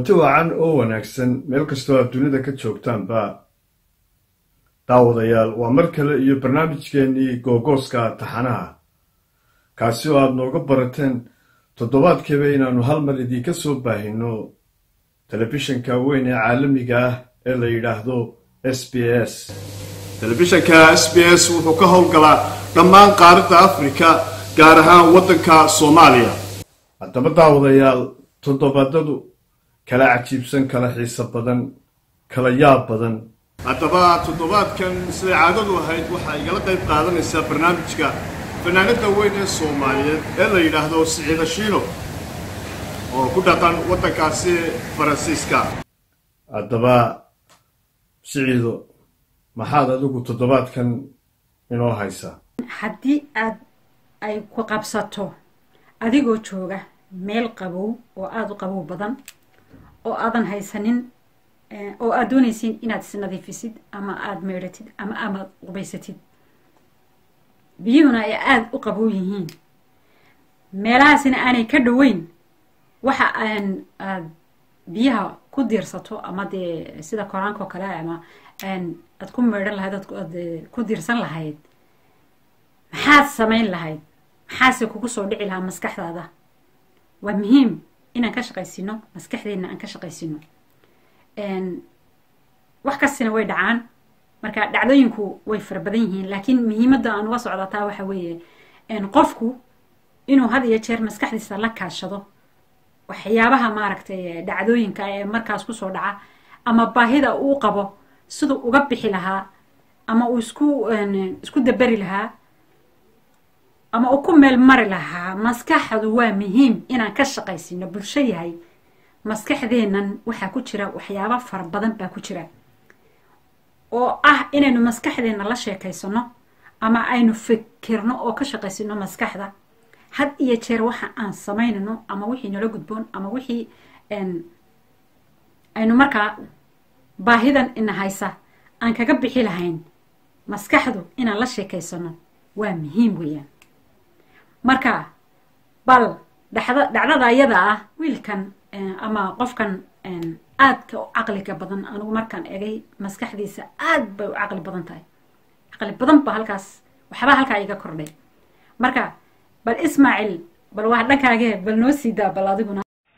kulanti wacan oo wanaagsan meel kastoo aad dunida ka joogtaanba daawadayaal waa mar kale iyo barnaamijkeennii googooska taxanaha kaasi oo aad nooga barateen toddobaadkiiba inaannu hal mar idinka soo baahino telefishanka weyn ee caalamiga ah ee la yidhaahdo SBS. telefishanka SBS wuxuu ka howlgalaa dhammaan qaaradda Afrika gaar ahaan waddanka Soomaaliya. haddaba daawadayaal toddobaadadu kala cajiibsan kala xiiso badan kala yaab badan haddaba toddobaadkan sida caadadu ahayd waxaa igala qayb qaadanaysaa barnaamijka fanaanada weyn ee Soomaaliyeed ee la yidhaahdo Siciida Shiino oo ku dhaqan waddankaasi Faransiiska. haddaba Siciido maxaad adigu toddobaadkan inoo haysaa? haddii aad ay ku qabsato adigoo jooga meel qabow oo aad u qabow badan oo aadan haysanin oo aad doonaysiin inaad isnadiifisid ama aad meedhatid ama aad qubaysatid biyuhuna ay aad u qabow yihiin meelahaasina aanay ka dhoweyn waxa aad biyaha ku diirsato ama dee sida koraanka oo kale ama aad ku meedhan lahayd aad ku diirsan lahayd maxaad samayn lahayd? maxaase kugu soo dhici lahaa maskaxdaada? waa muhiim inaan ka shaqaysino maskaxdeena aan ka shaqaysino wax kastina way dhacaan marka dhacdooyinku way fara badan yihiin laakiin muhiimadda aan uga socdataa waxa weeye qofku inuu had iyo jeer maskaxdiisa la kaashado waxyaabaha maaragtay dhacdooyinka ee markaas kusoo dhaca ama baahida uu qabo siduu uga bixi lahaa ama uu isku dabari lahaa ama uu ku meel mari lahaa. maskaxdu waa muhiim inaan ka shaqaysino bulsho yahay. maskaxdeennan waxaa ku jira waxyaabo fara badan baa ku jira oo ah inaynu maskaxdeena la sheekaysano ama aynu fikirno oo ka shaqaysino maskaxda had iyo jeer waxa aan samaynano ama wixii nala gudboon ama wixii aynu markaa baahidan ina haysa aan kaga bixi lahayn. maskaxdu inaan la sheekaysano waa muhiim weeyaan. marka bal dhacdada ayada ah wiilkan ama qofkan aadka u caqliga badan anigu markaan egay maskaxdiisa aad bay u caqli badan tahay. caqli badan ba halkaas waxba halkaa iga kordhay. marka bal Ismaaciil bal wax dhankaaga bal noo sii daa bal adiguna.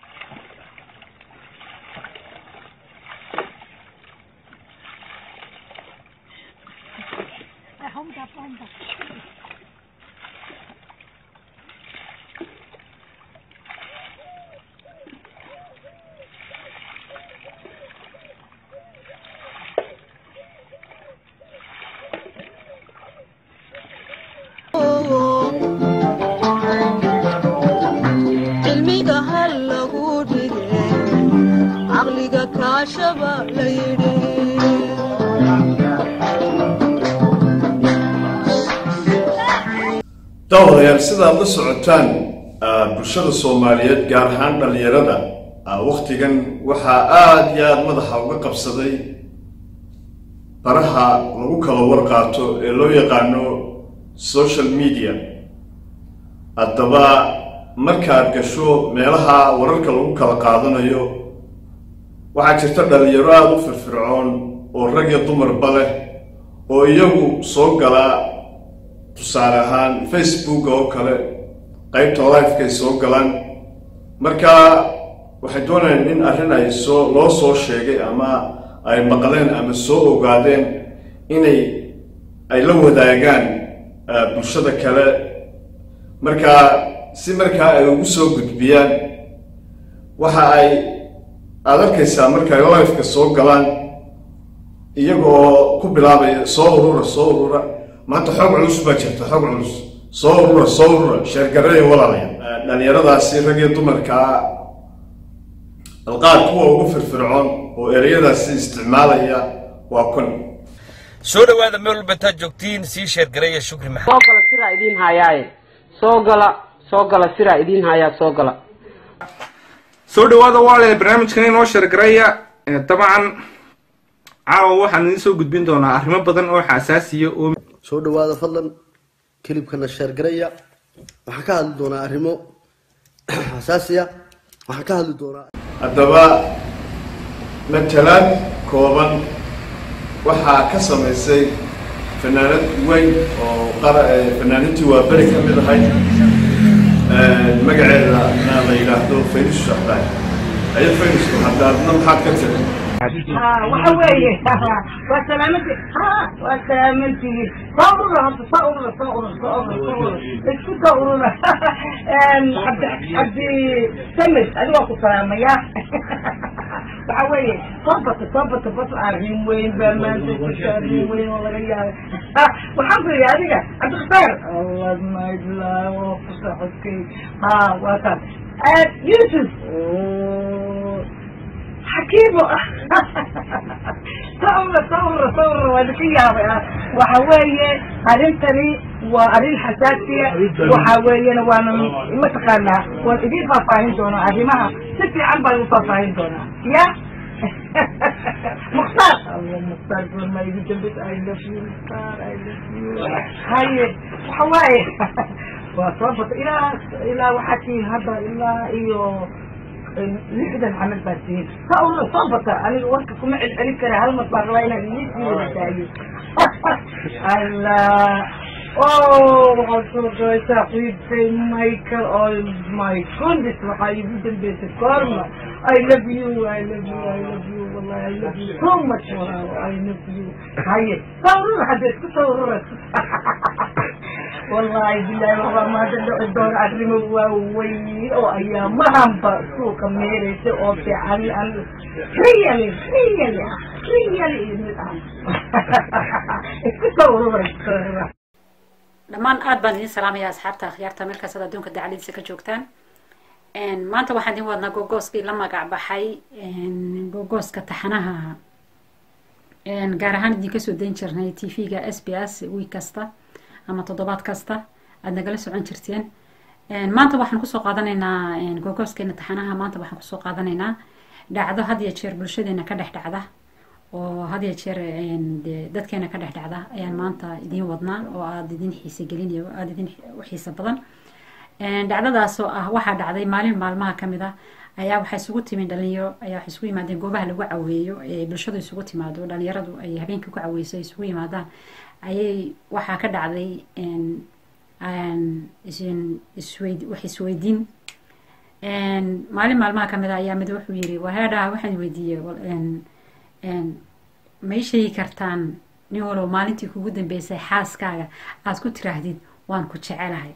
daawadayaal sidaad la socotaan bulshada Soomaaliyeed gaar ahaan dhalinyarada waqtigan waxaa aad iyo aad madaxa uga qabsaday baraha lagu kala warqaato ee loo yaqaano social media. haddaba markaad gasho meelaha wararka lagu kala qaadanayo waxaa jirta dhalinyaro aad u firfircoon oo rag iyo dumarba leh oo iyagu soo gala tusaale ahaan Facebook oo kale qaybta live-kay soo galaan marka waxay doonayaan in arrin ay loo soo sheegay ama ay maqleen ama soo ogaadeen inay la wadaagaan bulshada kale marka si markaa ay ugu soo gudbiyaan waxa ay aad arkaysaa markay live-ka soo galaan iyagoo ku bilaabaya soo urura maanta xog culus baa jirta xog culus soo urura sheergareey walaalayaal dhalinyaradaasi rag iyo dumarka alqaad kuwa ugu firfircoon oo ereyadaasi isticmaalaya waa kun soo dhawaada meel walba taad joogtiin sii sheergareeya shukri maxamed soo gala sira idin hayaaye soo gala sira idin hayaa soo dhawaada walaalayaal barnaamijkan inoo sheergareeya dabcan caawa waxaan idin soo gudbin doonaa arrimo badan oo xasaasiya oo soo dhawaada fadlan kilibkana sheergareeya waxaan ka hadli doonaa arrimo xasaasiya waxaan ka hadli doonaa haddaba matalaad kooban waxaa ka samaysay fanaanad weyn oo fanaaniintii waa beri ka mid ahay magaceeda la yidhaahdo fayrus shaxdaay aya fayrusku haddaadna maxaad ka tiri وحويه وسلامتي وسلامتي صورة شو صورة عبد سمس أنا وقت سلامة يا وحويه صبت بس عارفين وين بمان تشارين وين والله يا والحمد لله هذيك عبد الخير الله ما يدلا وفتحتي وصل يوسف حكيمه صورة وذكية وحوية أرنتني وأرين حساسية وحوية وأنا متقنة وإذا فاهمين دونا أريمها ستي عم فاهمين دونا يا مختار الله مختار ما يجي جنبك I love you مختار I love you هاي وحوية وصرفت إلى وحكي هذا إلى إيوه لحدا عمل باسين فأقول صبت أنا الوقت كم عليك هالمطبخ وين يجي ولا الله أوه أصور تعقيد في مايكل أو ماي كوندس وحايد البيت الكرمة I love you والله I love you so much I love you هاي صوروا حدث صوروا والله بالله والله ما تدعو الدور عدري مووي أو أيام ما هم بسوق ميريس أو في عن ريالي dhammaan aad baan idin salaamaya asxaabta akhyaarta meel kasta adduunka dacaladiisa ka joogtaan maanta waxaan idin wadnaa googooskii la magac baxay googooska taxanaha gaar ahaan idinka soo dayn jirnay tv-ga SBS week kasta ama toddobaad kasta aad nagala socon jirteen maanta waxaan kusoo qaadanaynaa googooskeenna taxanaha maanta waxaan kusoo qaadanaynaa dhacdo had iyo jeer bulshadeena ka dhex dhacda oo had iyo jeer dadkeena ka dhex dhacda ayaan maanta idiin wadnaa oo aada idin xiise gelinayo aada idin u xiise badan dhacdadaasoo ah waxaa dhacday maalin maalmaha ka mid ah ayaa waxay isugu timin dhalinyaro ayaa waxay isugu yimaadeen goobaha lagu caweeyo ee bulshadu isugu timaado dhalinyaradu ay habeenkii ku caweyso ay isugu yimaadaan ayay waxaa ka dhacday wax isweydiin maalin maalmaha ka mid ah ayaa mid wuxuu yiri wareedha waxaan weydiiyey ma ii sheegi kartaan nin walow maalintii kugu dambeysay xaaskaaga aad ku tiraahdid waan ku jecelahay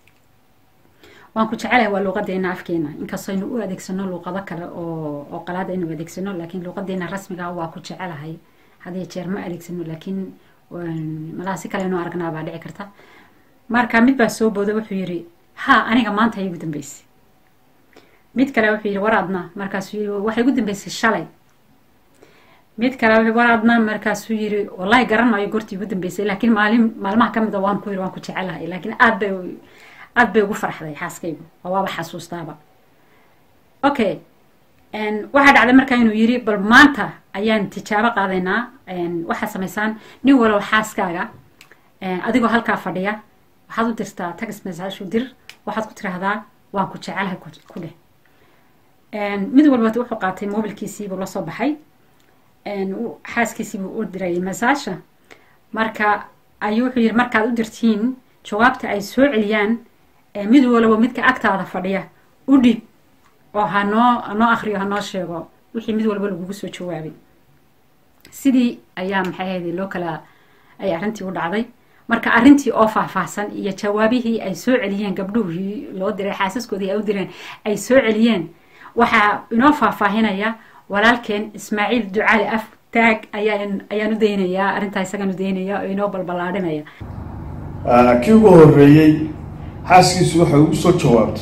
waa luuqadeena afkeena inkastoo aynu u adeegsano luuqado kale oo qalaad aynu adeegsano laakiin luuqadeena rasmiga waa ku jecelahay hadiyo jeer ma adeegsano laakiin malaa si kale inuu aragnaa baa dhici karta marka mid baa soo booda wuxuu yiri ha aniga maanta igu dambeysay mid kale wuxuu yiri waraadna markaasuu yiri waxay igu dambeysay shalay mid kale wuxuu waraadna markaasuu yiri wallahi garan maayo goortii igu dambeysay laakiin maalmaha ka mid ah waan ku yiri waan ku jecelahay laakiin aad bay ugu farxday xaaskaygu waaba xasuustaaba okay waxaa dhacday markaa inuu yiri bal maanta ayaan tijaabo qaadaynaa waxaad samaysaan nin walow xaaskaaga adigoo halkaa fadhiya waxaad u dirtaa text message u dir waxaad ku tiraahdaa waan ku jecelahay ku dheh mid walba wuxuu qaatay mobilkiisii buu la soo baxay xaaskiisii buu u diray message marka ayuu wuxuu yiri markaad u dirtiin jawaabta ay soo celiyaan mid walba midka agtaada fadhiya u dhib oo hanoo akhriyo hanoo sheego wixii mid walba lagugu soo jawaabay sidii ayaa maxay ahayd loo kala ay arrintii u dhacday marka arrintii oo faahfaahsan iyo jawaabihii ay soo celiyeen gabdhuhii loo diray xaasaskoodii ay u direen ay soo celiyeen waxaa inoo faahfaahinaya walaalkeen Ismaaciil Ducaali af taag ayaan u daynayaa arrintaa isagaan u daynayaa oo inoo balbalaadhinaya kii ugu horreeyey xaaskiisu waxay ugu soo jawaabtay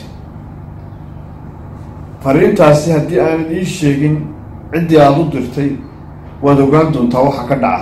fariintaasi haddii aanad ii sheegin ciddii aada u dirtay waad ogaan doontaa waxa ka dhaca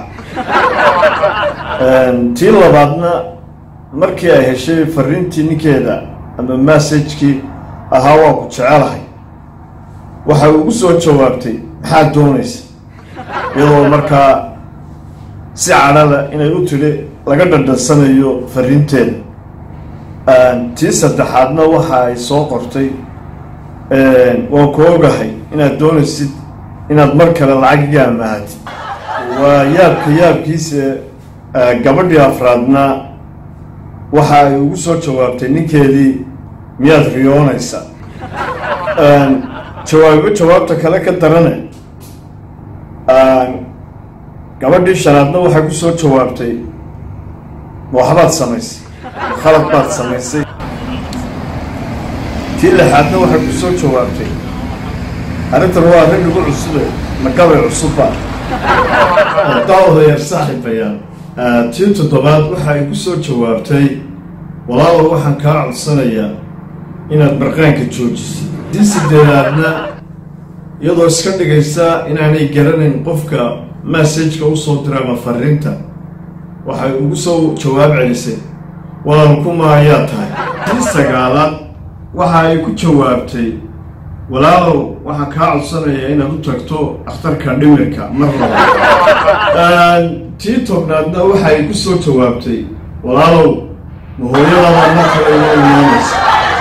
tii labaadna markii ay heshay fariintii ninkeeda ama messagekii ahaa waa ku jecelahay waxay ugu soo jawaabtay maxaad doonaysa iyadoo markaa si cadhala inay u tidhi laga dhadhansanayo fariinteeda tii saddexaadna waxa ay soo qortay waan ku ogahay inaad doonaysid inaad mar kale lacag iga amahatid waa yaabkiisa gabadhii afraadna waxa ay ugu soo jawaabtay ninkeedii miyaad riyoonaysa jawaabta kale ka darane gabadhii shanaadna waxay ku soo jawaabtay waxbaad samaysay khalad baad samaysay tii lixaadna waxay ku soo jawaabtay arrintan waa arrin igu cusube magabay cusubba daawadayaal saaxiibayaal tii toddobaad waxa ay ku soo jawaabtay walaalow waxaan kaa codsanayaa inaad barqaanka joojisid tii sideedaadna iyadoo iska dhigaysa inaanay garanayn qofka massajka u soo dira ama fariinta waxay ugu soo jawaab celisay walaal kuma ayaa tahay tii sagaalaad waxa ay ku jawaabtay walaalow waxaan kaa codsanayaa inaad u tagto akhtarka dhimirka mar labaad tii tobnaadna waxa ay ku soo jawaabtay walaalow ma hooyadaada mar kale inoo imaanaysa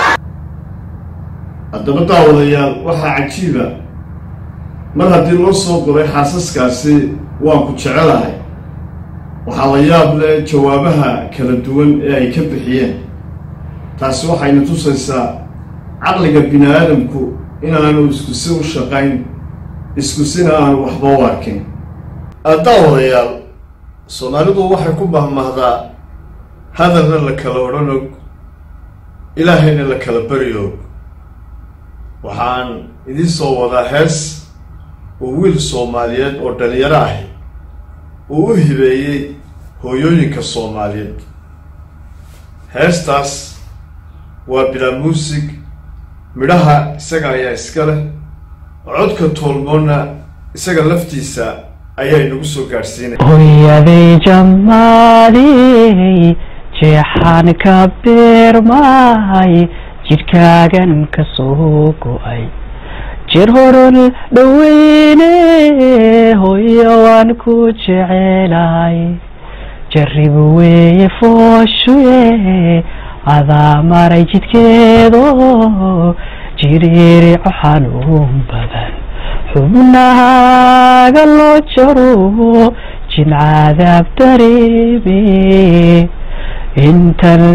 haddaba daawadayaal waxaa cajiiba mar haddii loo soo qoray xaasaskaasi waan ku jecelahay waxaa la yaab leh jawaabaha kala duwan ee ay ka bixiyeen taasi waxayna tusaysaa caqliga bini aadamku inaanu iskusi u shaqayn iskusina aanu waxba u arkin daawadayaal soomaalidu waxay ku mahmahdaa hadalna la kala odhan og ilaahayna la kala bari og waxaan idiin soo wadaa hees oo wiil soomaaliyeed oo dhalinyaro ahi uu u hibeeyey hooyooyinka soomaaliyeed heestaas waa bilaa muusig midhaha isaga ayaa iska leh codka toolmoonna isaga laftiisa ayaa inagu soo gaadhsiinaya hooyaday jamaaley jeexaan ka beermaay jidhkaagan ka soo go-ay jir horon dhoweyne hooyo waan ku jecelahay jarrib weeye fooshuye adaa maray jidkeedo jiriirico xanuun badan xubnahaaga loo jaro jin cadaab dareeme intal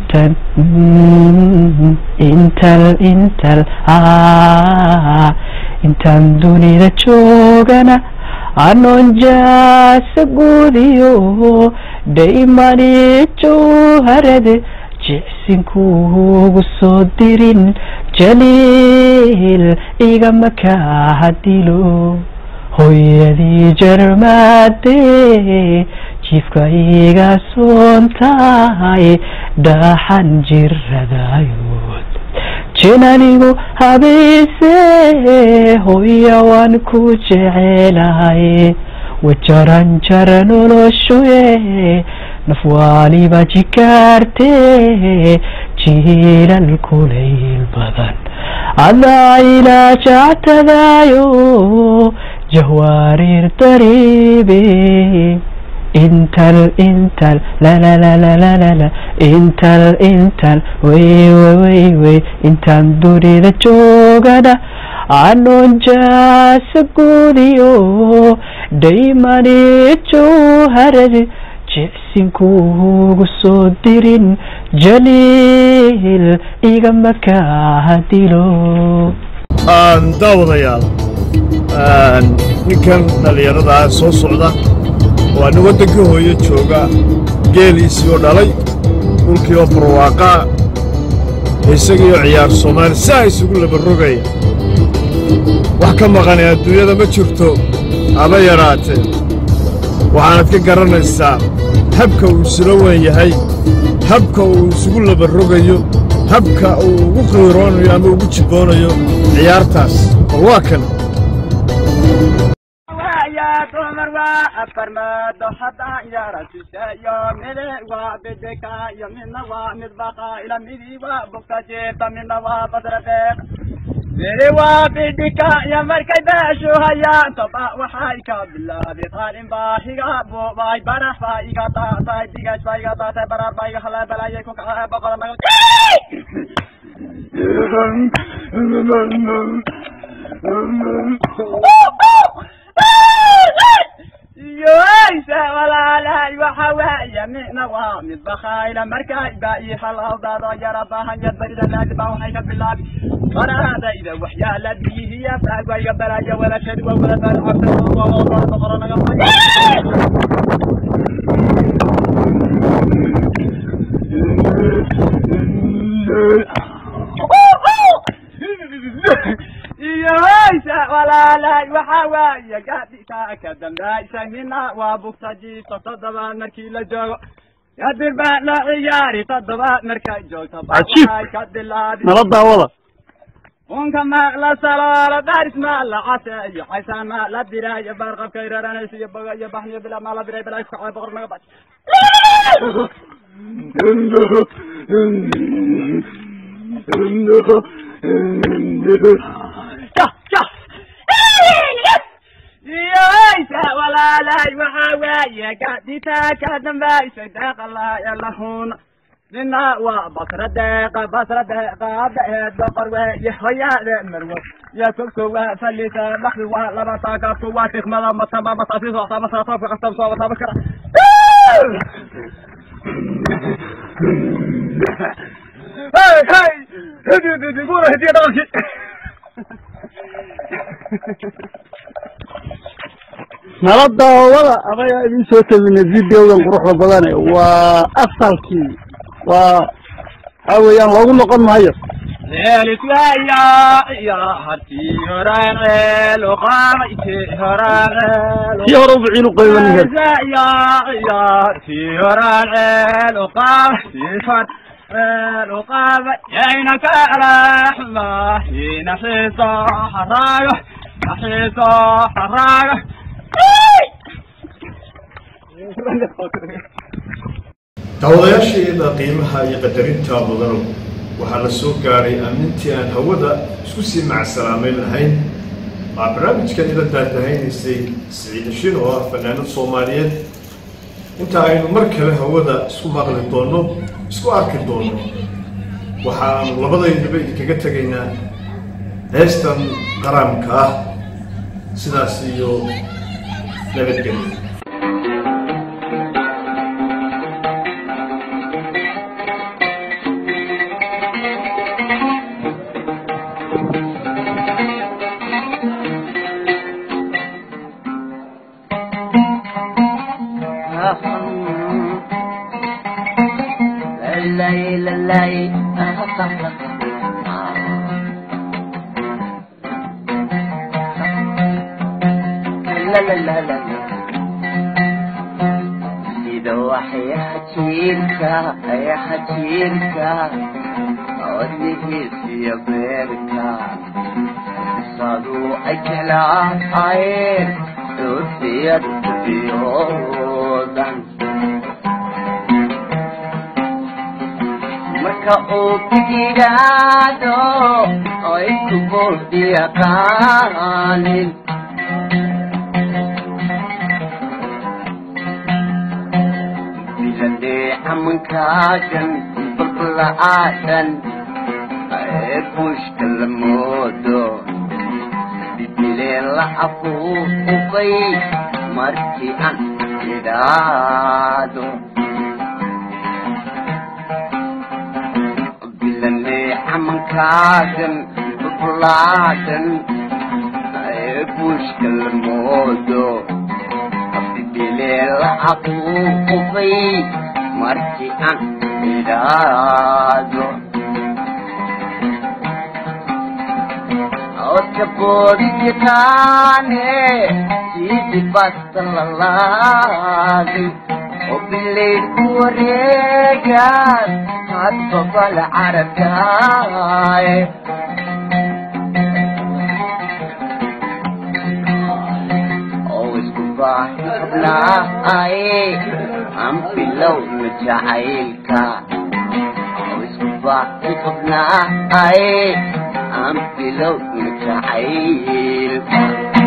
intaan dunida joogana anoon jaasa guudiyo dhaymani jawharade jicsinkuugu soo dirin jaliil igama kaa dilo hooyadii jarmaadee jiifka iga soontahay dhaxan jiradayood jinanigu habayse hooya waan ku jecelahay wajaran jara noloshuye nafwaaliba jikaartee jiilal kulayl badan adaa ilaa jactadaayo jahwaariir dariibe intal la la la la la la la intal wey intaan dunida joogana anoon jaasa guudiyo dhaymani jawharade jicsinkuugu soo dirin jaliil igama kaa dilo daawadayaal ninkan dhalinyaradaa soo socda waa nin waddankii hooyo jooga geeliisii oo dhalay dhulkii oo barwaaqaa isagiioo ciyaar soomaali saa isugu laba rogaya wax ka maqanay adduunyada ma jirto haba yaraatee waxaanad ka garanaysaa habka uu isula weyn yahay habka uu isugu laba rogayo habka uu ugu qiiroonayo ama ugu jibboonayo ciyaartaas bal waa kan farmado hadda yaratusayo mele waa bedeka iyo midna waa midbaqa ila midi waa bogta jeerta midna waa badradeeq mele waa bedeka iyo markay beeshu hayaan toba waxay ka bilaabi qaalin baahiga boobay barax baa iga taatay digash baa iga taatay barar baa iga halay balayay ku kacay boqol magal يويسا ولا لا وحوايا من نوام البخايل مركاي باي حلا ضاد يربها يدبر لا تباوحيك بالله وانا هذا اذا وحيا لدي هي فاقوا يقبل ولا شد ولا بالعبد يويسا ولا لا وحوايا قاعد كدم دايسا منا وابوكتاجي تصدبا مركي لجو يدير بقى عياري تضبا مركي جو تبا نرضى والله ونكم ما سلالة دارس ما لا عسى حيسان ما لا دراية برغب كيران يسي بغا يبحني بلا ما لا دراية بلا يفقع بغر ما يباش يا ولا لا وحوايا قاعدتا كدم بايسا داق الله يلا هون لنا وبصر دقة بعد بقر ويحيى المروة يا كوكو فليتا لحظة لما ساقا كواتك ملا مطمع مطافي صوتا مطافي قصم صوتا بكرة هاي هدي قولوا هدية دغشي نرضى والله أبغى أبين صوت من الفيديو ونروح لبلاني وأصلكي وحاويان لو نقول معايا ليلك يا هرتي هران لقامتي هران يا ربعي نقيم يا هرتي هران لقامتي لقامة يينك رحمة نحيصة حراقة نحيصة حراقة daawadayaasheeda qiimaha iyo qadarinta mudano waxaa la soo gaaray amnintii aan hawada isku sii macsalaamayn lahayn waa barnaamijkan ila daadahaynaysay Siciid Shin oo ah fanaanad Soomaaliyeed inta aynu mar kale hawada isku maqli doono isku arki doono waxaan labadaynaba idinkaga tagaynaa heestan qaranka ah sidaas iyo nabadgelyo يا حجيرك أوديه في بيرك صاروا أكلا عين تثير بيوضا مكاو بجيرادو أيكو بودي قالين من كاجن بطلع عشان ايبوش كلمودو بليل عفو وقي مركي عن جدادو بلني عمن كاجن بطلع عشان ايبوش كلمودو بليل عفو وقي marki aan idhaahdo oodka boodiyataane sidii basta lalaaday oo bilayd ku wareegaan hadba bal carabkaaye oo isku baaxnaaye I'm below the jailka I'm below the jailka